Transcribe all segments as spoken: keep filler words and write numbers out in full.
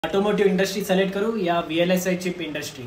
Automotive industry select करूँ या V L S I chip industry?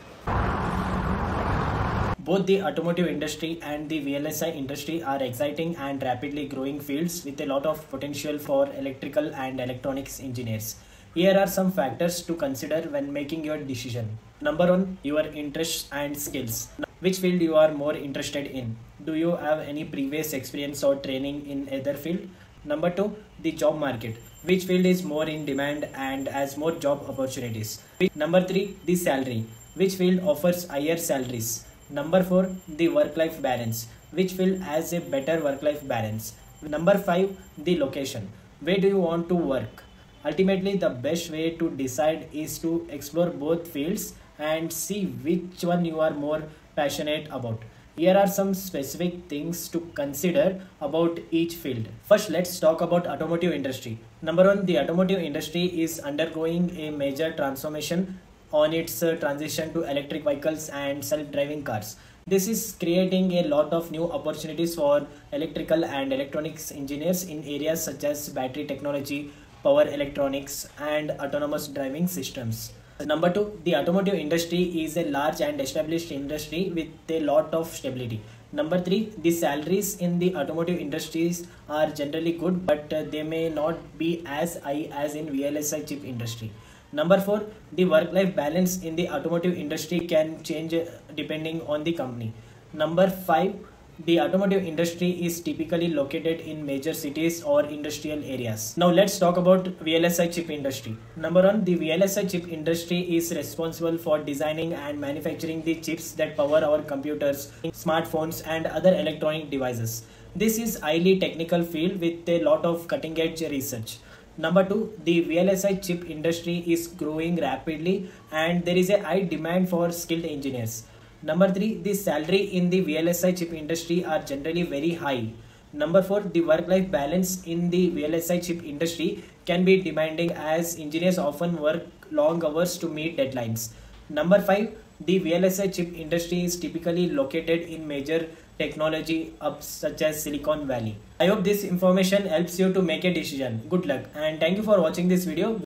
Both the automotive industry and the V L S I industry are exciting and rapidly growing fields with a lot of potential for electrical and electronics engineers. Here are some factors to consider when making your decision. Number one, your interests and skills. Which field you are more interested in? Do you have any previous experience or training in either field? Number two, the job market. Which field is more in demand and has more job opportunities? Number three, the salary. Which field offers higher salaries? Number four, the work-life balance. Which field has a better work-life balance? Number five, the location. Where do you want to work? Ultimately, the best way to decide is to explore both fields and see which one you are more passionate about. Here are some specific things to consider about each field. First, let's talk about automotive industry. Number one, the automotive industry is undergoing a major transformation on its uh, transition to electric vehicles and self-driving cars. This is creating a lot of new opportunities for electrical and electronics engineers in areas such as battery technology, power electronics, and autonomous driving systems. Number two, the automotive industry is a large and established industry with a lot of stability. Number three, the salaries in the automotive industries are generally good, but uh, they may not be as high as in V L S I chip industry. Number four, the work-life balance in the automotive industry can change uh, depending on the company. Number five, the automotive industry is typically located in major cities or industrial areas. Now let's talk about V L S I chip industry. Number one, the V L S I chip industry is responsible for designing and manufacturing the chips that power our computers, smartphones, and other electronic devices. This is highly technical field with a lot of cutting-edge research. Number two, the V L S I chip industry is growing rapidly and there is a high demand for skilled engineers. Number three, the salary in the V L S I chip industry are generally very high. Number four, the work-life balance in the V L S I chip industry can be demanding as engineers often work long hours to meet deadlines. Number five, the V L S I chip industry is typically located in major technology hubs such as Silicon Valley. I hope this information helps you to make a decision. Good luck and thank you for watching this video.